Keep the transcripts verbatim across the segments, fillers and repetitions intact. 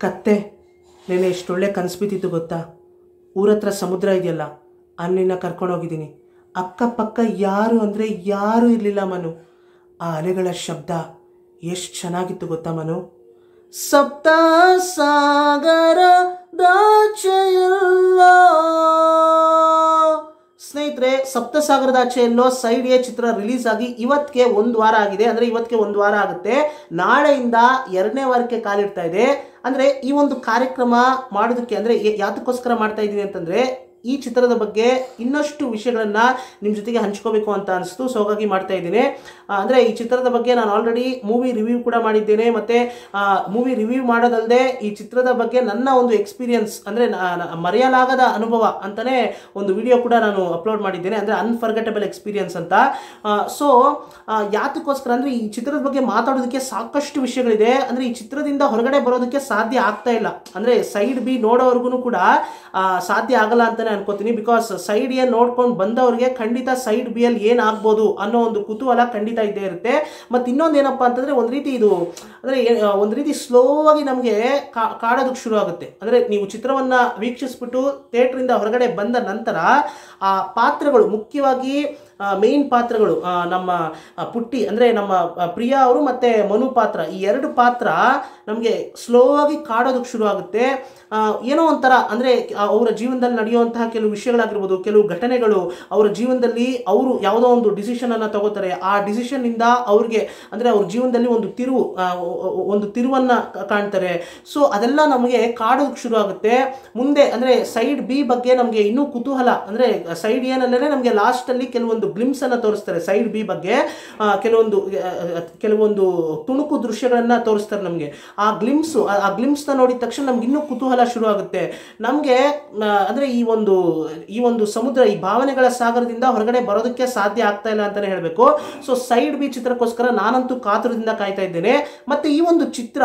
ಕತ್ತೆ ನೆನೆ ಎಷ್ಟೊಳ್ಳೆ ಕನಸು ಬಿದ್ದಿತ್ತು ಗೊತ್ತಾ. ಊರತ್ರ ಸಮುದ್ರ ಇದೆಯಲ್ಲ, ಅಲ್ಲಿನ ಕರ್ಕೊಂಡೋಗಿದ್ದೀನಿ. ಅಕ್ಕಪಕ್ಕ ಯಾರು ಅಂದರೆ ಯಾರೂ ಇರಲಿಲ್ಲ ಮನು. ಆ ಅಲೆಗಳ ಶಬ್ದ ಎಷ್ಟು ಚೆನ್ನಾಗಿತ್ತು ಗೊತ್ತಾ ಮನು. ಸಪ್ತ ಸಾಗರ ದಾಚೆಯಲ್ಲೋ. ಸ್ನೇಹಿತರೆ, ಸಪ್ತಸಾಗರದಾಚೆಯಲ್ಲೋ ಸೈಡ್ ಎ ಚಿತ್ರ ರಿಲೀಸ್ ಆಗಿ ಇವತ್ತಿಗೆ ಒಂದು ವಾರ ಆಗಿದೆ. ಅಂದರೆ ಇವತ್ತಿಗೆ ಒಂದು ವಾರ ಆಗುತ್ತೆ. ನಾಳೆಯಿಂದ ಎರಡನೇ ವಾರಕ್ಕೆ ಕಾಲಿಡ್ತಾ ಇದೆ. ಅಂದರೆ ಈ ಒಂದು ಕಾರ್ಯಕ್ರಮ ಮಾಡೋದಕ್ಕೆ ಅಂದರೆ ಯಾತಕ್ಕೋಸ್ಕರ ಮಾಡ್ತಾ ಇದ್ದೀನಿ ಅಂತಂದರೆ, ಈ ಚಿತ್ರದ ಬಗ್ಗೆ ಇನ್ನಷ್ಟು ವಿಷಯಗಳನ್ನು ನಿಮ್ಮ ಜೊತೆಗೆ ಹಂಚ್ಕೋಬೇಕು ಅಂತ ಅನಿಸ್ತು. ಸೊ ಹಾಗಾಗಿ ಮಾಡ್ತಾ ಇದ್ದೀನಿ. ಅಂದರೆ ಈ ಚಿತ್ರದ ಬಗ್ಗೆ ನಾನು ಆಲ್ರೆಡಿ ಮೂವಿ ರಿವ್ಯೂ ಕೂಡ ಮಾಡಿದ್ದೇನೆ. ಮತ್ತು ಮೂವಿ ರಿವ್ಯೂ ಮಾಡೋದಲ್ಲದೆ ಈ ಚಿತ್ರದ ಬಗ್ಗೆ ನನ್ನ ಒಂದು ಎಕ್ಸ್ಪೀರಿಯನ್ಸ್ ಅಂದರೆ ಮರೆಯಲಾಗದ ಅನುಭವ ಅಂತಲೇ ಒಂದು ವಿಡಿಯೋ ಕೂಡ ನಾನು ಅಪ್ಲೋಡ್ ಮಾಡಿದ್ದೇನೆ. ಅಂದರೆ ಅನ್ಫರ್ಗೆಟಬಲ್ ಎಕ್ಸ್ಪೀರಿಯನ್ಸ್ ಅಂತ. ಸೊ ಯಾತಕ್ಕೋಸ್ಕರ ಅಂದರೆ ಈ ಚಿತ್ರದ ಬಗ್ಗೆ ಮಾತಾಡೋದಕ್ಕೆ ಸಾಕಷ್ಟು ವಿಷಯಗಳಿದೆ. ಅಂದರೆ ಈ ಚಿತ್ರದಿಂದ ಹೊರಗಡೆ ಬರೋದಕ್ಕೆ ಸಾಧ್ಯ ಆಗ್ತಾ ಇಲ್ಲ. ಅಂದರೆ ಸೈಡ್ ಬಿ ನೋಡೋವರೆಗೂ ಕೂಡ ಸಾಧ್ಯ ಆಗಲ್ಲ ಅಂತಲೇ ಅನ್ಕೋತೀನಿ. ಬಿಕಾಸ್ ಸೈಡ್ ಎ ನೋಡ್ಕೊಂಡು ಬಂದವರಿಗೆ ಖಂಡಿತ ಸೈಡ್ ಬಿ ಅಲ್ಲಿ ಏನಾಗ್ಬೋದು ಅನ್ನೋ ಒಂದು ಕುತೂಹಲ ಖಂಡಿತ ಇದ್ದೇ ಇರುತ್ತೆ. ಮತ್ತು ಇನ್ನೊಂದು ಏನಪ್ಪ ಅಂತಂದರೆ, ಒಂದು ರೀತಿ ಇದು ಅಂದರೆ ಒಂದು ರೀತಿ ಸ್ಲೋ ಆಗಿ ನಮಗೆ ಕಾಡೋದಕ್ಕೆ ಶುರು ಆಗುತ್ತೆ. ಅಂದರೆ ನೀವು ಚಿತ್ರವನ್ನು ವೀಕ್ಷಿಸ್ಬಿಟ್ಟು ಥಿಯೇಟ್ರಿಂದ ಹೊರಗಡೆ ಬಂದ ನಂತರ ಆ ಪಾತ್ರಗಳು, ಮುಖ್ಯವಾಗಿ ಮೇನ್ ಪಾತ್ರಗಳು, ನಮ್ಮ ಪುಟ್ಟಿ ಅಂದರೆ ನಮ್ಮ ಪ್ರಿಯಾ ಅವರು ಮತ್ತು ಮನು ಪಾತ್ರ, ಈ ಎರಡು ಪಾತ್ರ ನಮಗೆ ಸ್ಲೋ ಆಗಿ ಕಾಡೋದಕ್ಕೆ ಶುರು ಆಗುತ್ತೆ. ಏನೋ ಒಂಥರ ಅಂದರೆ ಅವರ ಜೀವನದಲ್ಲಿ ನಡೆಯುವಂತಹ ಕೆಲವು ವಿಷಯಗಳಾಗಿರ್ಬೋದು, ಕೆಲವು ಘಟನೆಗಳು, ಅವರ ಜೀವನದಲ್ಲಿ ಅವರು ಯಾವುದೋ ಒಂದು ಡಿಸಿಷನನ್ನು ತಗೋತಾರೆ. ಆ ಡಿಸಿಷನ್ನಿಂದ ಅವ್ರಿಗೆ ಅಂದರೆ ಅವ್ರ ಜೀವನದಲ್ಲಿ ಒಂದು ತಿರುವು ಒಂದು ತಿರುವನ್ನು ಕಾಣ್ತಾರೆ. ಸೊ ಅದೆಲ್ಲ ನಮಗೆ ಕಾಡೋದಕ್ಕೆ ಶುರು ಆಗುತ್ತೆ. ಮುಂದೆ ಅಂದರೆ ಸೈಡ್ ಬಿ ಬಗ್ಗೆ ನಮಗೆ ಇನ್ನೂ ಕುತೂಹಲ, ಅಂದರೆ ಸೈಡ್ ಏನಲ್ಲೇ ನಮಗೆ ಲಾಸ್ಟಲ್ಲಿ ಕೆಲವೊಂದು ಗ್ಲಿಮ್ಸ್ ಅನ್ನು ತೋರಿಸ್ತಾರೆ. ಸೈಡ್ ಬಿ ಬಗ್ಗೆ ಕೆಲವೊಂದು ಕೆಲವೊಂದು ತುಣುಕು ದೃಶ್ಯಗಳನ್ನು ತೋರಿಸ್ತಾರೆ ನಮಗೆ. ಆ ಗ್ಲಿಮ್ಸು ಆ ಗ್ಲಿಮ್ಸ್ನ ನೋಡಿದ ತಕ್ಷಣ ನಮ್ಗೆ ಇನ್ನೂ ಕುತೂಹಲ ಶುರು ಆಗುತ್ತೆ. ನಮಗೆ ಅಂದರೆ ಈ ಒಂದು ಈ ಒಂದು ಸಮುದ್ರ, ಈ ಭಾವನೆಗಳ ಸಾಗರದಿಂದ ಹೊರಗಡೆ ಬರೋದಕ್ಕೆ ಸಾಧ್ಯ ಆಗ್ತಾ ಇಲ್ಲ ಅಂತಲೇ ಹೇಳಬೇಕು. ಸೊ ಸೈಡ್ ಬಿ ಚಿತ್ರಕ್ಕೋಸ್ಕರ ನಾನಂತೂ ಕಾತುರದಿಂದ ಕಾಯ್ತಾ ಇದ್ದೇನೆ. ಮತ್ತು ಈ ಒಂದು ಚಿತ್ರ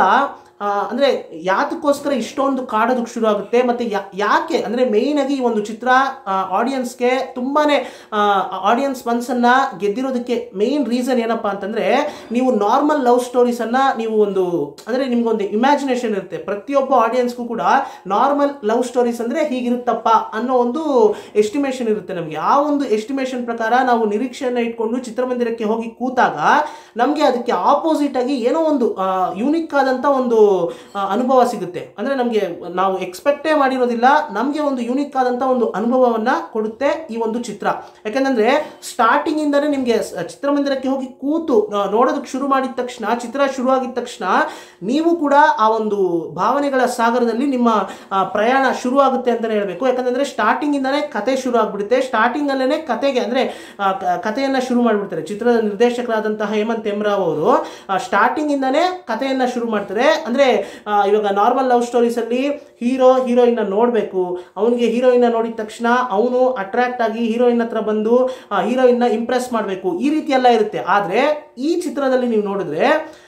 ಅಂದರೆ ಯಾತಕ್ಕೋಸ್ಕರ ಇಷ್ಟೊಂದು ಕಾಡೋದಕ್ಕೆ ಶುರು ಆಗುತ್ತೆ ಮತ್ತು ಯಾಕೆ ಅಂದರೆ ಮೇಯ್ನಾಗಿ ಈ ಒಂದು ಚಿತ್ರ ಆಡಿಯನ್ಸ್ಗೆ ತುಂಬಾ ಆಡಿಯನ್ಸ್ ಮನಸ್ಸನ್ನು ಗೆದ್ದಿರೋದಕ್ಕೆ ಮೇಯ್ನ್ ರೀಸನ್ ಏನಪ್ಪ ಅಂತಂದರೆ, ನೀವು ನಾರ್ಮಲ್ ಲವ್ ಸ್ಟೋರೀಸನ್ನು ನೀವು ಒಂದು ಅಂದರೆ ನಿಮ್ಗೊಂದು ಇಮ್ಯಾಜಿನೇಷನ್ ಇರುತ್ತೆ. ಪ್ರತಿಯೊಬ್ಬ ಆಡಿಯನ್ಸ್ಗೂ ಕೂಡ ನಾರ್ಮಲ್ ಲವ್ ಸ್ಟೋರೀಸ್ ಅಂದರೆ ಹೀಗಿರುತ್ತಪ್ಪ ಅನ್ನೋ ಒಂದು ಎಸ್ಟಿಮೇಷನ್ ಇರುತ್ತೆ ನಮಗೆ. ಆ ಒಂದು ಎಸ್ಟಿಮೇಷನ್ ಪ್ರಕಾರ ನಾವು ನಿರೀಕ್ಷೆಯನ್ನು ಇಟ್ಕೊಂಡು ಚಿತ್ರಮಂದಿರಕ್ಕೆ ಹೋಗಿ ಕೂತಾಗ ನಮಗೆ ಅದಕ್ಕೆ ಆಪೋಸಿಟ್ ಆಗಿ ಏನೋ ಒಂದು ಯೂನಿಕ್ ಆದಂಥ ಒಂದು ಅನುಭವ ಸಿಗುತ್ತೆ. ಅಂದರೆ ನಮಗೆ ನಾವು ಎಕ್ಸ್ಪೆಕ್ಟೇ ಮಾಡಿರೋದಿಲ್ಲ, ನಮಗೆ ಒಂದು ಯೂನಿಕ್ ಆದಂಥ ಒಂದು ಅನುಭವವನ್ನು ಕೊಡುತ್ತೆ ಈ ಒಂದು ಚಿತ್ರ. ಯಾಕಂದರೆ ಸ್ಟಾರ್ಟಿಂಗ್ ಇಂದನೇ ನಿಮಗೆ ಚಿತ್ರಮಂದಿರಕ್ಕೆ ಹೋಗಿ ಕೂತು ನೋಡೋದಕ್ಕೆ ಶುರು ಮಾಡಿದ ತಕ್ಷಣ, ಚಿತ್ರ ಶುರು ಆಗಿದ ತಕ್ಷಣ ನೀವು ಕೂಡ ಆ ಒಂದು ಭಾವನೆಗಳ ಸಾಗರದಲ್ಲಿ ನಿಮ್ಮ ಪ್ರಯಾಣ ಶುರು ಆಗುತ್ತೆ ಅಂತಲೇ ಹೇಳಬೇಕು. ಯಾಕಂದರೆ ಸ್ಟಾರ್ಟಿಂಗ್ ಇಂದನೇ ಕತೆ ಶುರು ಆಗ್ಬಿಡುತ್ತೆ. ಸ್ಟಾರ್ಟಿಂಗ್ ಅಲ್ಲೇ ಕತೆಗೆ ಅಂದರೆ ಕಥೆಯನ್ನು ಶುರು ಮಾಡಿಬಿಡ್ತಾರೆ. ಚಿತ್ರದ ನಿರ್ದೇಶಕರಾದಂತಹ ಹೇಮಂತ್ ಎಂ ರಾವ್ ಅವರು ಸ್ಟಾರ್ಟಿಂಗ್ ಇಂದನೇ ಕಥೆಯನ್ನು ಶುರು ಮಾಡ್ತಾರೆ. ಅಂದರೆ ಇವಾಗ ನಾರ್ಮಲ್ ಲವ್ ಸ್ಟೋರೀಸಲ್ಲಿ ಹೀರೋ ಹೀರೋಯಿನ್ನ ನೋಡಬೇಕು, ಅವನಿಗೆ ಹೀರೋಯಿನ್ನ ನೋಡಿದ ತಕ್ಷಣ ಅವನು ಅಟ್ರಾಕ್ಟ್ ಆಗಿ ಹೀರೋಯಿನ್ ಹತ್ರ ಬಂದು ಹೀರೋಯಿನ್ನ ಇಂಪ್ರೆಸ್ ಮಾಡಬೇಕು, ಈ ರೀತಿ ಎಲ್ಲ ಇರುತ್ತೆ. ಆದರೆ ಈ ಚಿತ್ರದಲ್ಲಿ ನೀವು ನೋಡಿದ್ರೆ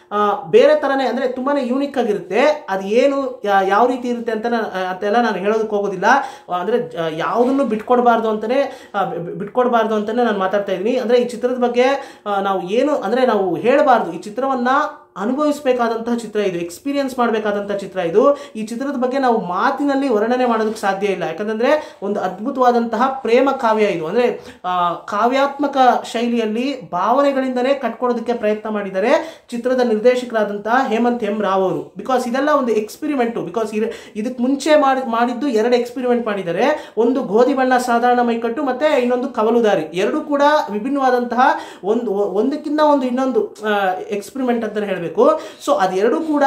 ಬೇರೆ ಥರನೇ ಅಂದರೆ ತುಂಬಾ ಯೂನಿಕ್ ಆಗಿರುತ್ತೆ. ಅದು ಏನು ಯಾವ ರೀತಿ ಇರುತ್ತೆ ಅಂತ ಅಂತೆಲ್ಲ ನಾನು ಹೇಳೋದಕ್ಕೆ ಹೋಗೋದಿಲ್ಲ. ಅಂದರೆ ಯಾವುದನ್ನು ಬಿಟ್ಕೊಡ್ಬಾರ್ದು ಅಂತಲೇ ಬಿಟ್ಕೊಡ್ಬಾರ್ದು ಅಂತಲೇ ನಾನು ಮಾತಾಡ್ತಾ ಇದ್ದೀನಿ. ಅಂದರೆ ಈ ಚಿತ್ರದ ಬಗ್ಗೆ ನಾವು ಏನು ಅಂದರೆ ನಾವು ಹೇಳಬಾರ್ದು. ಈ ಚಿತ್ರವನ್ನು ಅನುಭವಿಸಬೇಕಾದಂತಹ ಚಿತ್ರ ಇದು, ಎಕ್ಸ್ಪೀರಿಯನ್ಸ್ ಮಾಡಬೇಕಾದಂಥ ಚಿತ್ರ ಇದು. ಈ ಚಿತ್ರದ ಬಗ್ಗೆ ನಾವು ಮಾತಿನಲ್ಲಿ ವರ್ಣನೆ ಮಾಡೋದಕ್ಕೆ ಸಾಧ್ಯ ಇಲ್ಲ. ಯಾಕಂದರೆ ಒಂದು ಅದ್ಭುತವಾದಂತಹ ಪ್ರೇಮ ಕಾವ್ಯ ಇದು. ಅಂದರೆ ಕಾವ್ಯಾತ್ಮಕ ಶೈಲಿಯಲ್ಲಿ ಭಾವನೆಗಳಿಂದಲೇ ಕಟ್ಕೊಡೋದಕ್ಕೆ ಪ್ರಯತ್ನ ಮಾಡಿದ್ದಾರೆ ಚಿತ್ರದ ನಿರ್ದೇಶಕರಾದಂತಹ ಹೇಮಂತ್ ಎಂ ರಾವ್ ಅವರು. ಬಿಕಾಸ್ ಇದೆಲ್ಲ ಒಂದು ಎಕ್ಸ್ಪೆರಿಮೆಂಟು. ಬಿಕಾಸ್ ಇದಕ್ಕೆ ಮುಂಚೆ ಮಾಡಿ ಮಾಡಿದ್ದು ಎರಡು ಎಕ್ಸ್ಪೆರಿಮೆಂಟ್ ಮಾಡಿದ್ದಾರೆ. ಒಂದು ಗೋಧಿ ಬಣ್ಣ ಸಾಧಾರಣ ಮೈಕಟ್ಟು ಮತ್ತು ಇನ್ನೊಂದು ಕವಲುದಾರಿ. ಎರಡೂ ಕೂಡ ವಿಭಿನ್ನವಾದಂತಹ ಒಂದು ಒಂದಕ್ಕಿಂತ ಒಂದು ಇನ್ನೊಂದು ಎಕ್ಸ್ಪೆರಿಮೆಂಟ್ ಅಂತ ಹೇಳಿ ಬೇಕು. ಸೊ ಅದೆರಡೂ ಕೂಡ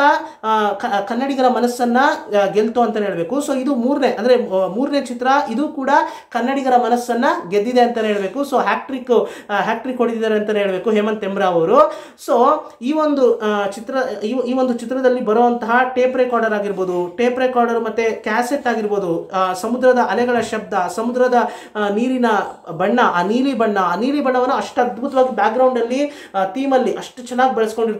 ಕನ್ನಡಿಗರ ಮನಸ್ಸನ್ನ ಗೆಲ್ತು ಅಂತ ಹೇಳಬೇಕು. ಸೊ ಇದು ಮೂರನೇ ಅಂದರೆ ಮೂರನೇ ಚಿತ್ರ, ಇದು ಕೂಡ ಕನ್ನಡಿಗರ ಮನಸ್ಸನ್ನ ಗೆದ್ದಿದೆ ಅಂತ ಹೇಳಬೇಕು. ಸೊ ಹ್ಯಾಟ್ರಿಕ್ ಹ್ಯಾಟ್ರಿಕ್ ಹೊಡೆದಿದ್ದಾರೆ ಅಂತ ಹೇಳಬೇಕು ಹೇಮಂತ್ ಎಂ ರಾವ್ ಅವರು. ಸೊ ಈ ಒಂದು ಚಿತ್ರ ಈ ಒಂದು ಚಿತ್ರದಲ್ಲಿ ಬರುವಂತಹ ಟೇಪ್ ರೆಕಾರ್ಡರ್ ಆಗಿರ್ಬೋದು, ಟೇಪ್ ರೆಕಾರ್ಡರ್ ಮತ್ತೆ ಕ್ಯಾಸೆಟ್ ಆಗಿರ್ಬೋದು, ಸಮುದ್ರದ ಅಲೆಗಳ ಶಬ್ದ, ಸಮುದ್ರದ ನೀರಿನ ಬಣ್ಣ, ಆ ನೀಲಿ ಬಣ್ಣ ಆ ನೀಲಿ ಬಣ್ಣವನ್ನು ಅಷ್ಟು ಅದ್ಭುತವಾಗಿ ಬ್ಯಾಕ್ ಗ್ರೌಂಡ್ ಅಲ್ಲಿ ಥೀಮ್ ಅಲ್ಲಿ ಅಷ್ಟು ಚೆನ್ನಾಗಿ ಬಳಸ್ಕೊಂಡಿರ್ತಾರೆ.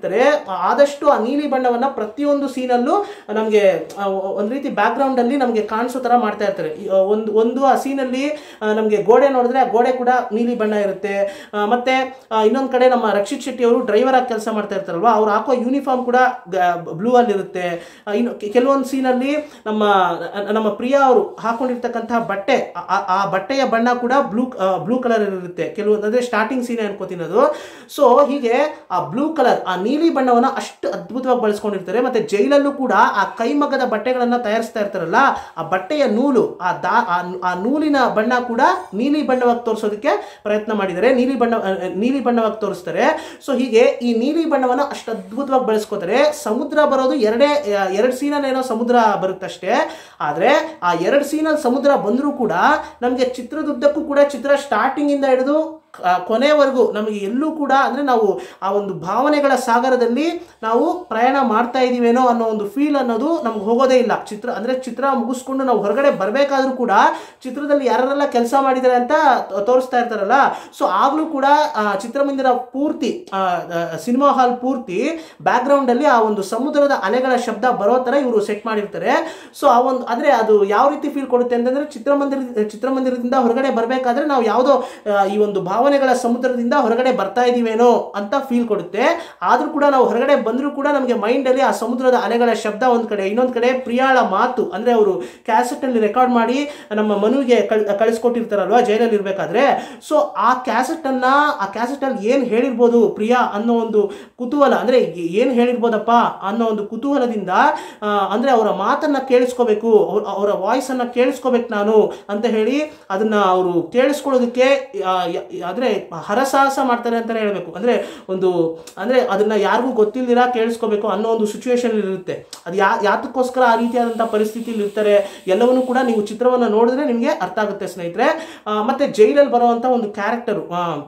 ಆದಷ್ಟು ಆ ನೀಲಿ ಬಣ್ಣವನ್ನ ಪ್ರತಿಯೊಂದು ಸೀನಲ್ಲೂ ನಮಗೆ ಒಂದು ರೀತಿ ಬ್ಯಾಕ್ ಗ್ರೌಂಡ್ ಅಲ್ಲಿ ನಮಗೆ ಕಾಣಿಸೋ ತರ ಮಾಡ್ತಾ ಇರ್ತಾರೆ. ಒಂದು ಒಂದು ಆ ಸೀನಲ್ಲಿ ನಮಗೆ ಗೋಡೆ ನೋಡಿದ್ರೆ ಆ ಗೋಡೆ ಕೂಡ ನೀಲಿ ಬಣ್ಣ ಇರುತ್ತೆ. ಮತ್ತೆ ಇನ್ನೊಂದು ಕಡೆ ನಮ್ಮ ರಕ್ಷಿತ್ ಶೆಟ್ಟಿ ಅವರು ಡ್ರೈವರ್ ಆಗಿ ಕೆಲಸ ಮಾಡ್ತಾ ಇರ್ತಾರಲ್ವಾ, ಅವ್ರು ಹಾಕೋ ಯೂನಿಫಾರ್ಮ್ ಕೂಡ ಬ್ಲೂ ಅಲ್ಲಿ ಇರುತ್ತೆ. ಇನ್ನು ಕೆಲವೊಂದು ಸೀನಲ್ಲಿ ನಮ್ಮ ನಮ್ಮ ಪ್ರಿಯಾ ಅವರು ಹಾಕೊಂಡಿರ್ತಕ್ಕಂತಹ ಬಟ್ಟೆ, ಆ ಬಟ್ಟೆಯ ಬಣ್ಣ ಕೂಡ ಬ್ಲೂ ಬ್ಲೂ ಕಲರ್ ಇರುತ್ತೆ ಕೆಲವೊಂದು, ಅಂದ್ರೆ ಸ್ಟಾರ್ಟಿಂಗ್ ಸೀನ್ ಅನ್ಕೋತೀನಿ ಅದು. ಸೊ ಹೀಗೆ ಆ ಬ್ಲೂ ಕಲರ್, ಆ ನೀಲಿ ಬಣ್ಣವನ್ನ ಅಷ್ಟು ಅದ್ಭುತವಾಗಿ ಬಳಸ್ಕೊಂಡಿರ್ತಾರೆ. ಮತ್ತೆ ಜೈಲಲ್ಲೂ ಕೂಡ ಆ ಕೈಮಗ್ಗದ ಬಟ್ಟೆಗಳನ್ನ ತಯಾರಿಸ್ತಾ ಇರ್ತಾರಲ್ಲ, ಆ ಬಟ್ಟೆಯ ನೂಲು, ಆ ದಾ ಆ ನೂಲಿನ ಬಣ್ಣ ಕೂಡ ನೀಲಿ ಬಣ್ಣವಾಗಿ ತೋರಿಸೋದಕ್ಕೆ ಪ್ರಯತ್ನ ಮಾಡಿದ್ದಾರೆ, ನೀಲಿ ಬಣ್ಣ ನೀಲಿ ಬಣ್ಣವಾಗಿ ತೋರಿಸ್ತಾರೆ. ಸೊ ಹೀಗೆ ಈ ನೀಲಿ ಬಣ್ಣವನ್ನ ಅಷ್ಟು ಅದ್ಭುತವಾಗಿ ಬಳಸ್ಕೋತಾರೆ. ಸಮುದ್ರ ಬರೋದು ಎರಡೇ ಎರಡು ಸೀನಲ್ಲಿ ಏನೋ ಸಮುದ್ರ ಬರುತ್ತಷ್ಟೇ, ಆದ್ರೆ ಆ ಎರಡು ಸೀನಲ್ಲಿ ಸಮುದ್ರ ಬಂದರೂ ಕೂಡ ನಮಗೆ ಚಿತ್ರದುದ್ದಕ್ಕೂ ಕೂಡ ಚಿತ್ರ ಸ್ಟಾರ್ಟಿಂಗ್ ಇಂದ ಹಿಡಿದು ಕೊನೆವರೆಗೂ ನಮಗೆ ಎಲ್ಲೂ ಕೂಡ ಅಂದ್ರೆ ನಾವು ಆ ಒಂದು ಭಾವನೆಗಳ ಸಾಗರದಲ್ಲಿ ನಾವು ಪ್ರಯಾಣ ಮಾಡ್ತಾ ಇದೀವೇನೋ ಅನ್ನೋ ಒಂದು ಫೀಲ್ ಅನ್ನೋದು ನಮ್ಗೆ ಹೋಗೋದೇ ಇಲ್ಲ. ಚಿತ್ರ ಅಂದ್ರೆ ಚಿತ್ರ ಮುಗಿಸ್ಕೊಂಡು ನಾವು ಹೊರಗಡೆ ಬರಬೇಕಾದ್ರೂ ಕೂಡ ಚಿತ್ರದಲ್ಲಿ ಯಾರೆಲ್ಲ ಕೆಲಸ ಮಾಡಿದ್ದಾರೆ ಅಂತ ತೋರಿಸ್ತಾ ಇರ್ತಾರಲ್ಲ, ಸೊ ಆಗ್ಲೂ ಕೂಡ ಚಿತ್ರಮಂದಿರ ಪೂರ್ತಿ, ಸಿನಿಮಾ ಹಾಲ್ ಪೂರ್ತಿ ಬ್ಯಾಕ್ ಗ್ರೌಂಡ್ ಅಲ್ಲಿ ಆ ಒಂದು ಸಮುದ್ರದ ಅಲೆಗಳ ಶಬ್ದ ಬರೋ ತರ ಇವರು ಸೆಟ್ ಮಾಡಿರ್ತಾರೆ. ಸೊ ಆ ಒಂದು ಅಂದ್ರೆ ಅದು ಯಾವ ರೀತಿ ಫೀಲ್ ಕೊಡುತ್ತೆ ಅಂತಂದ್ರೆ ಚಿತ್ರಮಂದಿರ ಚಿತ್ರಮಂದಿರದಿಂದ ಹೊರಗಡೆ ಬರಬೇಕಾದ್ರೆ ನಾವು ಯಾವುದೋ ಈ ಒಂದು ಭಾವನೆಗಳ ಸಮುದ್ರದಿಂದ ಹೊರಗಡೆ ಬರ್ತಾ ಇದೀವೇನೋ ಅಂತ ಫೀಲ್ ಕೊಡುತ್ತೆ. ಆದ್ರೂ ಕೂಡ ನಾವು ಹೊರಗಡೆ ಬಂದರೂ ಕೂಡ ನಮಗೆ ಮೈಂಡ್ ಅಲ್ಲಿ ಆ ಸಮುದ್ರದ ಅಲೆಗಳ ಶಬ್ದ ಒಂದ್ ಕಡೆ, ಇನ್ನೊಂದ್ ಕಡೆ ಪ್ರಿಯಾಳ ಮಾತು, ಅಂದ್ರೆ ಅವರು ಕ್ಯಾಸೆಟ್ ಅಲ್ಲಿ ರೆಕಾರ್ಡ್ ಮಾಡಿ ನಮ್ಮ ಮನುವಿಗೆ ಕಳಿಸ್ಕೊಟ್ಟಿರ್ತಾರಲ್ವಾ ಜೈಲಲ್ಲಿ ಇರ್ಬೇಕಾದ್ರೆ. ಸೊ ಆ ಕ್ಯಾಸೆಟ್ ಅನ್ನ ಆ ಕ್ಯಾಸೆಟ್ ಅಲ್ಲಿ ಏನ್ ಹೇಳಿರ್ಬೋದು ಪ್ರಿಯಾ ಅನ್ನೋ ಒಂದು ಕುತೂಹಲ, ಅಂದ್ರೆ ಏನ್ ಹೇಳಿರ್ಬೋದಪ್ಪ ಅನ್ನೋ ಒಂದು ಕುತೂಹಲದಿಂದ ಅಂದ್ರೆ ಅವರ ಮಾತನ್ನ ಕೇಳಿಸ್ಕೋಬೇಕು, ಅವರ ವಾಯ್ಸ್ ಅನ್ನ ಕೇಳಿಸ್ಕೋಬೇಕು ನಾನು ಅಂತ ಹೇಳಿ ಅದನ್ನ ಅವರು ಕೇಳಿಸ್ಕೊಳ್ಳೋದಕ್ಕೆ ಆದ್ರೆ ಹರಸಾಹಸ ಮಾಡ್ತಾರೆ ಅಂತಾನೆ ಹೇಳ್ಬೇಕು. ಅಂದ್ರೆ ಒಂದು ಅಂದ್ರೆ ಅದನ್ನ ಯಾರಿಗೂ ಗೊತ್ತಿಲ್ದಿರ ಕೇಳಿಸ್ಕೋಬೇಕು ಅನ್ನೋ ಒಂದು ಸಿಚುವೇಶನ್ ಇರುತ್ತೆ. ಅದು ಯಾ ಯಾತಕ್ಕೋಸ್ಕರ ಆ ರೀತಿಯಾದಂತಹ ಪರಿಸ್ಥಿತಿಯಲ್ಲಿ ಇರ್ತಾರೆ ಎಲ್ಲವನ್ನೂ ಕೂಡ ನೀವು ಚಿತ್ರವನ್ನ ನೋಡಿದ್ರೆ ನಿಮ್ಗೆ ಅರ್ಥ ಆಗುತ್ತೆ ಸ್ನೇಹಿತರೆ. ಮತ್ತೆ ಜೈಲಲ್ಲಿ ಬರುವಂತ ಒಂದು ಕ್ಯಾರೆಕ್ಟರ್,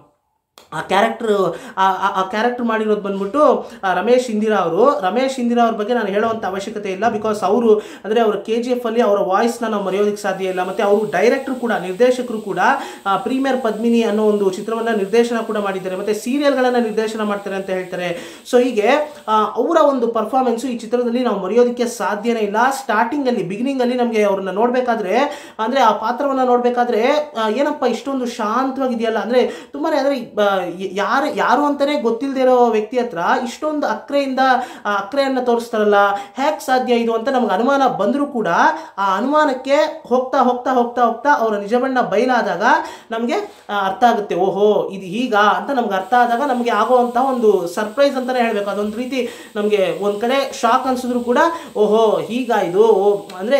ಆ ಕ್ಯಾರೆಕ್ಟರ್ ಆ ಕ್ಯಾರೆಕ್ಟರ್ ಮಾಡಿರೋದು ಬಂದ್ಬಿಟ್ಟು ರಮೇಶ್ ಇಂದಿರಾ ಅವರು. ರಮೇಶ್ ಇಂದಿರಾ ಅವ್ರ ಬಗ್ಗೆ ನಾನು ಹೇಳುವಂಥ ಅವಶ್ಯಕತೆ ಇಲ್ಲ, ಬಿಕಾಸ್ ಅವರು ಅಂದರೆ ಅವರ ಕೆ ಜಿ ಎಫ್ ಅಲ್ಲಿ ಅವರ ವಾಯ್ಸ್ನ ನಾವು ಮರೆಯೋದಕ್ಕೆ ಸಾಧ್ಯ ಇಲ್ಲ. ಮತ್ತು ಅವರು ಡೈರೆಕ್ಟರ್ ಕೂಡ, ನಿರ್ದೇಶಕರು ಕೂಡ ಪ್ರೀಮಿಯರ್ ಪದ್ಮಿನಿ ಅನ್ನೋ ಒಂದು ಚಿತ್ರವನ್ನು ನಿರ್ದೇಶನ ಕೂಡ ಮಾಡಿದ್ದಾರೆ, ಮತ್ತು ಸೀರಿಯಲ್ಗಳನ್ನು ನಿರ್ದೇಶನ ಮಾಡ್ತಾರೆ ಅಂತ ಹೇಳ್ತಾರೆ. ಸೊ ಹೀಗೆ ಅವರ ಒಂದು ಪರ್ಫಾರ್ಮೆನ್ಸು ಈ ಚಿತ್ರದಲ್ಲಿ ನಾವು ಮರೆಯೋದಕ್ಕೆ ಸಾಧ್ಯನೇ ಇಲ್ಲ. ಸ್ಟಾರ್ಟಿಂಗಲ್ಲಿ ಬಿಗಿನಿಂಗಲ್ಲಿ ನಮಗೆ ಅವ್ರನ್ನ ನೋಡಬೇಕಾದ್ರೆ, ಅಂದರೆ ಆ ಪಾತ್ರವನ್ನು ನೋಡಬೇಕಾದ್ರೆ ಏನಪ್ಪ ಇಷ್ಟೊಂದು ಶಾಂತವಾಗಿದೆಯಲ್ಲ, ಅಂದರೆ ತುಂಬಾ ಅಂದರೆ ಯಾರು ಯಾರು ಅಂತಾನೆ ಗೊತ್ತಿಲ್ಲದೆ ಇರೋ ವ್ಯಕ್ತಿ ಹತ್ರ ಇಷ್ಟೊಂದು ಅಕ್ರೆಯಿಂದ ಅಕ್ರೆಯನ್ನ ತೋರಿಸ್ತಾರಲ್ಲ, ಹೇಗೆ ಸಾಧ್ಯ ಇದು ಅಂತ ನಮ್ಗೆ ಅನುಮಾನ ಬಂದರೂ ಕೂಡ ಆ ಅನುಮಾನಕ್ಕೆ ಹೋಗ್ತಾ ಹೋಗ್ತಾ ಹೋಗ್ತಾ ಹೋಗ್ತಾ ಅವರ ನಿಜ ಬಣ್ಣ ಬಯಲಾದಾಗ ನಮಗೆ ಅರ್ಥ ಆಗುತ್ತೆ, ಓಹೋ ಇದು ಹೀಗ ಅಂತ ನಮ್ಗೆ ಅರ್ಥ ಆದಾಗ ನಮಗೆ ಆಗುವಂತಹ ಒಂದು ಸರ್ಪ್ರೈಸ್ ಅಂತಾನೆ ಹೇಳ್ಬೇಕು. ಅದೊಂದು ರೀತಿ ನಮಗೆ ಒಂದ್ ಕಡೆ ಶಾಕ್ ಅನ್ಸಿದ್ರು ಕೂಡ ಓಹೋ ಹೀಗ ಇದು ಅಂದ್ರೆ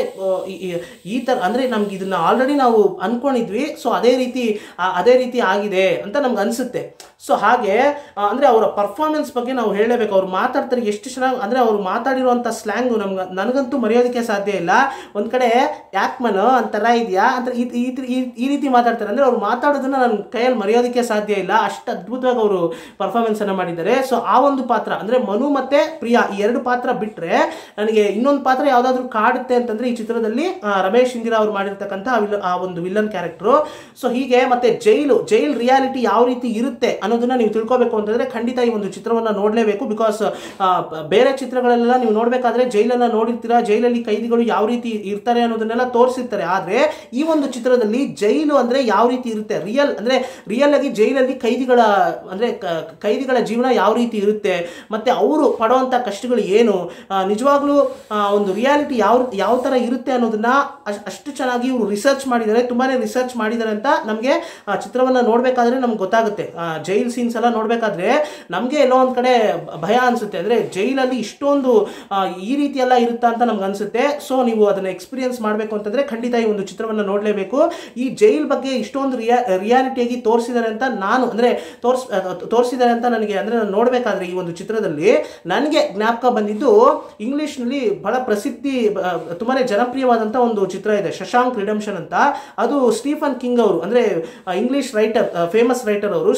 ಈ ತರ ಅಂದ್ರೆ ನಮ್ಗೆ ಇದನ್ನ ಆಲ್ರೆಡಿ ನಾವು ಅನ್ಕೊಂಡಿದ್ವಿ, ಸೊ ಅದೇ ರೀತಿ ಅದೇ ರೀತಿ ಆಗಿದೆ ಅಂತ ನಮ್ಗೆ ಅನ್ಸುತ್ತೆ. ಸೊ ಹಾಗೆ ಅಂದ್ರೆ ಅವರ ಪರ್ಫಾರ್ಮೆನ್ಸ್ ಬಗ್ಗೆ ನಾವು ಹೇಳಲೇಬೇಕು. ಅವ್ರು ಮಾತಾಡ್ತಾರೆ ಎಷ್ಟು ಚೆನ್ನಾಗಿ, ಅಂದ್ರೆ ಅವ್ರು ಮಾತಾಡಿರುವಂಥ ಸ್ಲ್ಯಾಂಗು ನಮ್ಗೆ ನನಗಂತೂ ಮರೆಯೋದಕ್ಕೆ ಸಾಧ್ಯ ಇಲ್ಲ. ಒಂದ್ ಕಡೆ ಯಾಕ್ಮನ್ ಅಂತರ ಇದೆಯಾ ಅಂತ ಈ ರೀತಿ ಮಾತಾಡ್ತಾರೆ, ಅಂದ್ರೆ ಅವ್ರು ಮಾತಾಡೋದನ್ನ ನನ್ನ ಕೈಯಲ್ಲಿ ಮರೆಯೋದಕ್ಕೆ ಸಾಧ್ಯ ಇಲ್ಲ, ಅಷ್ಟು ಅದ್ಭುತವಾಗಿ ಅವರು ಪರ್ಫಾರ್ಮೆನ್ಸ್ ಅನ್ನ ಮಾಡಿದ್ದಾರೆ. ಸೊ ಆ ಒಂದು ಪಾತ್ರ ಅಂದ್ರೆ ಮನು ಮತ್ತೆ ಪ್ರಿಯಾ ಈ ಎರಡು ಪಾತ್ರ ಬಿಟ್ರೆ ನನಗೆ ಇನ್ನೊಂದು ಪಾತ್ರ ಯಾವ್ದಾದ್ರು ಕಾಡುತ್ತೆ ಅಂತಂದ್ರೆ ಈ ಚಿತ್ರದಲ್ಲಿ ರಮೇಶ್ ಇಂದಿರಾ ಅವ್ರು ಮಾಡಿರ್ತಕ್ಕಂಥ ಆ ಒಂದು ವಿಲ್ಲನ್ ಕ್ಯಾರೆಕ್ಟರ್. ಸೊ ಹೀಗೆ ಮತ್ತೆ ಜೈಲು ಜೈಲ್ ರಿಯಾಲಿಟಿ ಯಾವ ರೀತಿ ಇರುತ್ತೆ ಅನ್ನೋದನ್ನ ನೀವು ತಿಳ್ಕೋಬೇಕು ಅಂತಂದ್ರೆ ಖಂಡಿತ ಈ ಒಂದು ಚಿತ್ರವನ್ನ ನೋಡಲೇಬೇಕು. ಬಿಕಾಸ್ ಬೇರೆ ಚಿತ್ರಗಳೆಲ್ಲ ನೀವು ನೋಡ್ಬೇಕಾದ್ರೆ ಜೈಲನ್ನ ನೋಡಿರ್ತೀರಾ, ಜೈಲಲ್ಲಿ ಕೈದಿಗಳು ಯಾವ ರೀತಿ ಇರ್ತಾರೆ ಅನ್ನೋದನ್ನೆಲ್ಲ ತೋರಿಸಿರ್ತಾರೆ. ಆದ್ರೆ ಈ ಒಂದು ಚಿತ್ರದಲ್ಲಿ ಜೈಲು ಅಂದ್ರೆ ಯಾವ ರೀತಿ ಇರುತ್ತೆ, ರಿಯಲ್ ಅಂದ್ರೆ ರಿಯಲ್ ಆಗಿ ಜೈಲಲ್ಲಿ ಕೈದಿಗಳ ಅಂದ್ರೆ ಕೈದಿಗಳ ಜೀವನ ಯಾವ ರೀತಿ ಇರುತ್ತೆ, ಮತ್ತೆ ಅವರು ಪಡುವಂತ ಕಷ್ಟಗಳು ಏನು, ನಿಜವಾಗ್ಲೂ ಒಂದು ರಿಯಾಲಿಟಿ ಯಾವ ಯಾವ ತರ ಇರುತ್ತೆ ಅನ್ನೋದನ್ನ ಅಷ್ಟು ಚೆನ್ನಾಗಿ ಇವರು ರಿಸರ್ಚ್ ಮಾಡಿದ್ದಾರೆ, ತುಂಬಾನೇ ರಿಸರ್ಚ್ ಮಾಡಿದ್ದಾರೆ ಅಂತ ನಮಗೆ ಚಿತ್ರವನ್ನ ನೋಡ್ಬೇಕಾದ್ರೆ ನಮ್ಗೆ ಗೊತ್ತಾಗುತ್ತೆ. ಜೈಲ್ ಸೀನ್ಸ್ ಎಲ್ಲ ನೋಡ್ಬೇಕಾದ್ರೆ ನಮ್ಗೆ ಎಲ್ಲೋ ಒಂದ್ ಕಡೆ ಭಯ ಅನ್ಸುತ್ತೆ, ಅಂದ್ರೆ ಜೈಲಲ್ಲಿ ಇಷ್ಟೊಂದು ಈ ರೀತಿ ಎಲ್ಲ ಇರುತ್ತಾ ಅಂತ ನಮ್ಗೆ ಅನ್ಸುತ್ತೆ. ಸೊ ನೀವು ಅದನ್ನ ಎಕ್ಸ್ಪೀರಿಯನ್ಸ್ ಮಾಡ್ಬೇಕು ಅಂತಂದ್ರೆ ಖಂಡಿತ ಈ ಒಂದು ಚಿತ್ರವನ್ನ ನೋಡ್ಲೇಬೇಕು. ಈ ಜೈಲ್ ಬಗ್ಗೆ ಇಷ್ಟೊಂದು ರಿಯಾ ರಿಯಾಲಿಟಿಯಾಗಿ ತೋರಿಸಿದ್ದಾರೆ ಅಂತ ನಾನು ಅಂದ್ರೆ ತೋರ್ಸ್ ತೋರಿಸಿದ್ದಾರೆ ಅಂತ ನನಗೆ ಅಂದ್ರೆ ನಾನು ನೋಡ್ಬೇಕಾದ್ರೆ ಈ ಒಂದು ಚಿತ್ರದಲ್ಲಿ ನನಗೆ ಜ್ಞಾಪಕ ಬಂದಿದ್ದು ಇಂಗ್ಲಿಷ್ ನಲ್ಲಿ ಬಹಳ ಪ್ರಸಿದ್ಧಿ ತುಂಬಾನೇ ಜನಪ್ರಿಯವಾದಂತ ಒಂದು ಚಿತ್ರ ಇದೆ, ಶಶಾಂಕ್ ರಿಡೆಂಪ್ಷನ್ ಅಂತ. ಅದು ಸ್ಟೀಫನ್ ಕಿಂಗ್ ಅವರು ಅಂದ್ರೆ ಇಂಗ್ಲಿಷ್ ರೈಟರ್, ಫೇಮಸ್ ರೈಟರ್ ಅವರು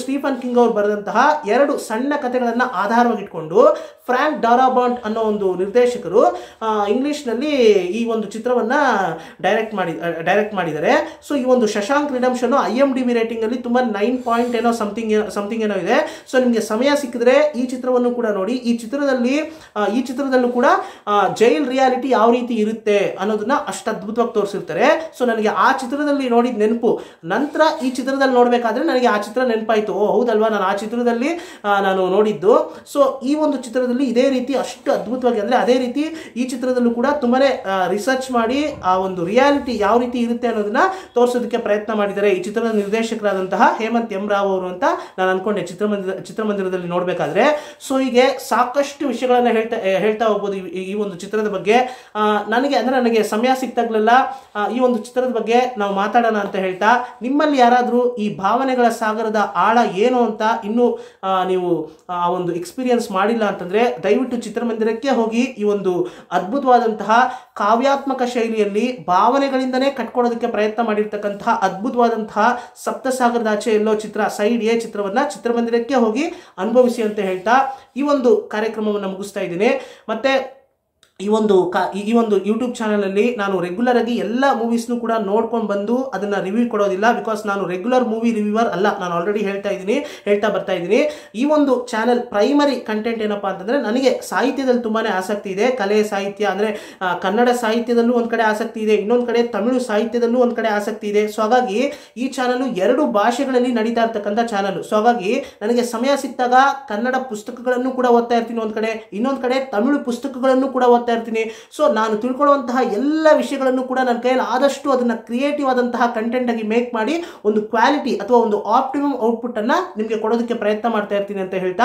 ಸ್ಟೀಫನ್ ಕಿಂಗ್ ಅವರು ಬರೆದಂತಹ ಎರಡು ಸಣ್ಣ ಕಥೆಗಳನ್ನ ಆಧಾರವಾಗಿಟ್ಕೊಂಡು ಫ್ರಾಂಕ್ ಡಾರಾಬಾಂಟ್ ಅನ್ನೋ ಒಂದು ನಿರ್ದೇಶಕರು ಇಂಗ್ಲಿಷ್ನಲ್ಲಿ ಈ ಒಂದು ಚಿತ್ರವನ್ನ ಡೈರೆಕ್ಟ್ ಮಾಡಿ ಡೈರೆಕ್ಟ್ ಮಾಡಿದ್ದಾರೆ. ಸೊ ಈ ಒಂದು Shawshank redemption I M D B rating ಅಲ್ಲಿ ತುಂಬಾ ನೈನ್ ಪಾಯಿಂಟ್ ಏನೋ ಸಮಥಿಂಗ್ ಸಮಥಿಂಗ್ ಏನೋ ಇದೆ. ಸೊ ನಿಮಗೆ ಸಮಯ ಸಿಕ್ಕಿದ್ರೆ ಈ ಚಿತ್ರವನ್ನು ಕೂಡ ನೋಡಿ. ಈ ಚಿತ್ರದಲ್ಲಿ ಈ ಚಿತ್ರದಲ್ಲೂ ಕೂಡ ಜೈಲ್ ರಿಯಾಲಿಟಿ ಯಾವ ರೀತಿ ಇರುತ್ತೆ ಅನ್ನೋದನ್ನ ಅಷ್ಟು ಅದ್ಭುತವಾಗಿ ತೋರಿಸಿರ್ತಾರೆ. ಸೊ ನನಗೆ ಆ ಚಿತ್ರದಲ್ಲಿ ನೋಡಿದ ನೆನಪು ನಂತರ ಈ ಚಿತ್ರದಲ್ಲಿ ನೋಡ್ಬೇಕಾದ್ರೆ ನನಗೆ ಆ ಚಿತ್ರ ನೆನಪಾಯ್ತು. ಓ ಹೌದಲ್ವಾ, ನಾನು ಆ ಚಿತ್ರದಲ್ಲಿ ನಾನು ನೋಡಿದ್ದು. ಸೊ ಈ ಒಂದು ಚಿತ್ರದಲ್ಲಿ ಇದೇ ರೀತಿ ಅಷ್ಟು ಅದ್ಭುತವಾಗಿ ಅಂದ್ರೆ ಅದೇ ರೀತಿ ಈ ಚಿತ್ರದಲ್ಲೂ ಕೂಡ ತುಂಬಾನೇ ರಿಸರ್ಚ್ ಮಾಡಿ ಆ ಒಂದು ರಿಯಾಲಿಟಿ ಯಾವ ರೀತಿ ಇರುತ್ತೆ ಅನ್ನೋದನ್ನ ತೋರಿಸೋದಕ್ಕೆ ಪ್ರಯತ್ನ ಮಾಡಿದ್ದಾರೆ ಈ ಚಿತ್ರದ ನಿರ್ದೇಶಕರಾದಂತಹ ಹೇಮಂತ್ ಎಂ ರಾವ್ ಅವರು ಅಂತ ನಾನು ಅನ್ಕೊಂಡೆ ಚಿತ್ರಮಂದಿರ ಚಿತ್ರಮಂದಿರದಲ್ಲಿ ನೋಡ್ಬೇಕಾದ್ರೆ. ಸೊ ಹೀಗೆ ಸಾಕಷ್ಟು ವಿಷಯಗಳನ್ನ ಹೇಳ್ತಾ ಹೇಳ್ತಾ ಹೋಗ್ಬೋದು ಈ ಒಂದು ಚಿತ್ರದ ಬಗ್ಗೆ. ನನಗೆ ಅಂದ್ರೆ ನನಗೆ ಸಮಯ ಸಿಕ್ತಾಗ್ಲೆಲ್ಲ ಈ ಒಂದು ಚಿತ್ರದ ಬಗ್ಗೆ ನಾವು ಮಾತಾಡೋಣ ಅಂತ ಹೇಳ್ತಾ, ನಿಮ್ಮಲ್ಲಿ ಯಾರಾದರೂ ಈ ಭಾವನೆಗಳ ಸಾಗರದ ಆಳ ಏನು ಅಂತ ಇನ್ನೂ ನೀವು ಆ ಒಂದು ಎಕ್ಸ್ಪೀರಿಯನ್ಸ್ ಮಾಡಿಲ್ಲ ಅಂತಂದ್ರೆ ದಯವಿಟ್ಟು ಚಿತ್ರಮಂದಿರಕ್ಕೆ ಹೋಗಿ ಈ ಒಂದು ಅದ್ಭುತವಾದಂತಹ ಕಾವ್ಯಾತ್ಮಕ ಶೈಲಿಯಲ್ಲಿ ಭಾವನೆಗಳಿಂದನೇ ಕಟ್ಕೊಡೋದಕ್ಕೆ ಪ್ರಯತ್ನ ಮಾಡಿರ್ತಕ್ಕಂತಹ ಅದ್ಭುತವಾದಂತಹ ಸಪ್ತಸಾಗರದಾಚೆ ಎಲ್ಲೋ ಚಿತ್ರ ಸೈಡ್ ಎ ಚಿತ್ರವನ್ನ ಚಿತ್ರಮಂದಿರಕ್ಕೆ ಹೋಗಿ ಅನುಭವಿಸಿ ಅಂತ ಹೇಳ್ತಾ ಈ ಒಂದು ಕಾರ್ಯಕ್ರಮವನ್ನು ಮುಗಿಸ್ತಾ ಇದ್ದೀನಿ. ಮತ್ತೆ ಈ ಒಂದು ಕಾ ಈ ಒಂದು ಯೂಟ್ಯೂಬ್ ಚಾನಲಲ್ಲಿ ನಾನು ರೆಗ್ಯುಲರ್ ಆಗಿ ಎಲ್ಲ ಮೂವೀಸ್ನು ಕೂಡ ನೋಡ್ಕೊಂಡು ಬಂದು ಅದನ್ನ ರಿವ್ಯೂ ಕೊಡೋದಿಲ್ಲ. ಬಿಕಾಸ್ ನಾನು ರೆಗ್ಯುಲರ್ ಮೂವಿ ರಿವ್ಯೂವರ್ ಅಲ್ಲ, ನಾನು ಆಲ್ರೆಡಿ ಹೇಳ್ತಾ ಇದ್ದೀನಿ ಹೇಳ್ತಾ ಬರ್ತಾ ಇದ್ದೀನಿ. ಈ ಒಂದು ಚಾನಲ್ ಪ್ರೈಮರಿ ಕಂಟೆಂಟ್ ಏನಪ್ಪಾ ಅಂತಂದ್ರೆ ನನಗೆ ಸಾಹಿತ್ಯದಲ್ಲಿ ತುಂಬಾನೇ ಆಸಕ್ತಿ ಇದೆ. ಕಲೆ ಸಾಹಿತ್ಯ ಅಂದ್ರೆ ಕನ್ನಡ ಸಾಹಿತ್ಯದಲ್ಲೂ ಒಂದ್ ಕಡೆ ಆಸಕ್ತಿ ಇದೆ, ಇನ್ನೊಂದ್ ಕಡೆ ತಮಿಳು ಸಾಹಿತ್ಯದಲ್ಲೂ ಒಂದ್ ಕಡೆ ಆಸಕ್ತಿ ಇದೆ. ಸೊ ಹಾಗಾಗಿ ಈ ಚಾನಲ್ ಎರಡು ಭಾಷೆಗಳಲ್ಲಿ ನಡೀತಾ ಇರ್ತಕ್ಕಂಥ ಚಾನಲ್. ಸೊ ಹಾಗಾಗಿ ನನಗೆ ಸಮಯ ಸಿಕ್ತಾಗ ಕನ್ನಡ ಪುಸ್ತಕಗಳನ್ನು ಕೂಡ ಓದ್ತಾ ಇರ್ತೀನಿ ಒಂದ್ ಕಡೆ, ಇನ್ನೊಂದ್ ಕಡೆ ತಮಿಳು ಪುಸ್ತಕಗಳನ್ನು ಕೂಡ ಓದ್ತಾ ಇರ್ತೀನಿ. ಸೊ ನಾನು ತಿಳ್ಕೊಳ್ಳುವಂತಹ ಎಲ್ಲ ವಿಷಯಗಳನ್ನು ಕೂಡ ನನ್ನ ಕೈಯಲ್ಲಿ ಆದಷ್ಟು ಅದನ್ನ ಕ್ರಿಯೇಟಿವ್ ಆದಂತಹ ಕಂಟೆಂಟ್ ಆಗಿ ಮೇಕ್ ಮಾಡಿ ಒಂದು ಕ್ವಾಲಿಟಿ ಅಥವಾ ಒಂದು ಆಪ್ಟಿಮಮ್ ಔಟ್ಪುಟ್ ಅನ್ನ ನಿಮಗೆ ಕೊಡೋದಕ್ಕೆ ಪ್ರಯತ್ನ ಮಾಡ್ತಾ ಇರ್ತೀನಿ ಅಂತ ಹೇಳ್ತಾ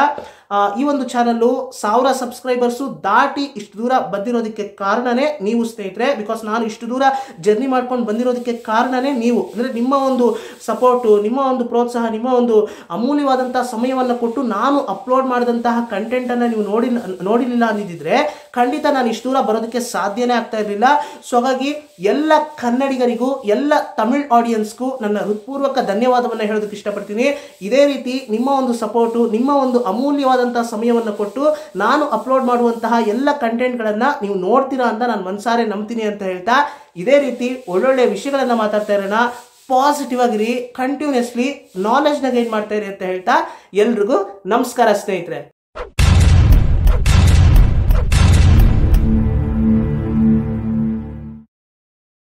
ಈ ಒಂದು ಚಾನಲ್ ಸಾವಿರ ಸಬ್ಸ್ಕ್ರೈಬರ್ಸು ದಾಟಿ ಇಷ್ಟು ದೂರ ಬಂದಿರೋದಕ್ಕೆ ಕಾರಣನೇ ನೀವು ಸ್ನೇಹಿತರೆ. ಬಿಕಾಸ್ ನಾನು ಇಷ್ಟು ದೂರ ಜರ್ನಿ ಮಾಡ್ಕೊಂಡು ಬಂದಿರೋದಕ್ಕೆ ಕಾರಣನೇ ನೀವು. ಅಂದ್ರೆ ನಿಮ್ಮ ಒಂದು ಸಪೋರ್ಟು, ನಿಮ್ಮ ಒಂದು ಪ್ರೋತ್ಸಾಹ, ನಿಮ್ಮ ಒಂದು ಅಮೂಲ್ಯವಾದಂತಹ ಸಮಯವನ್ನು ಕೊಟ್ಟು ನಾನು ಅಪ್ಲೋಡ್ ಮಾಡಿದಂತಹ ಕಂಟೆಂಟ್ ಅನ್ನ ನೀವು ನೋಡಿ ನೋಡಿಲಿಲ್ಲ ಅಂದಿದ್ರೆ ಖಂಡಿತ ನಾನು ಇಷ್ಟು ದೂರ ಬರೋದಕ್ಕೆ ಸಾಧ್ಯನೇ ಆಗ್ತಾ ಇರಲಿಲ್ಲ. ಸೊ ಹಾಗಾಗಿ ಎಲ್ಲ ಕನ್ನಡಿಗರಿಗೂ ಎಲ್ಲ ತಮಿಳ್ ಆಡಿಯನ್ಸ್ಗೂ ನನ್ನ ಹೃತ್ಪೂರ್ವಕ ಧನ್ಯವಾದವನ್ನು ಹೇಳೋದಕ್ಕೆ ಇಷ್ಟಪಡ್ತೀನಿ. ಇದೇ ರೀತಿ ನಿಮ್ಮ ಒಂದು ಸಪೋರ್ಟು, ನಿಮ್ಮ ಒಂದು ಅಮೂಲ್ಯವಾದಂತಹ ಸಮಯವನ್ನು ಕೊಟ್ಟು ನಾನು ಅಪ್ಲೋಡ್ ಮಾಡುವಂತಹ ಎಲ್ಲ ಕಂಟೆಂಟ್ಗಳನ್ನು ನೀವು ನೋಡ್ತೀರಾ ಅಂತ ನಾನು ಮನಸಾರೆ ನಂಬ್ತೀನಿ ಅಂತ ಹೇಳ್ತಾ ಇದೇ ರೀತಿ ಒಳ್ಳೊಳ್ಳೆ ವಿಷಯಗಳನ್ನು ಮಾತಾಡ್ತಾ ಇರೋಣ. ಪಾಸಿಟಿವ್ ಆಗಿರಿ, ಕಂಟಿನ್ಯೂಸ್ಲಿ ನಾಲೆಜ್ನ ಗೈನ್ ಮಾಡ್ತಾ ಇರಿ ಅಂತ ಹೇಳ್ತಾ ಎಲ್ರಿಗೂ ನಮಸ್ಕಾರ ಸ್ನೇಹಿತರೆ.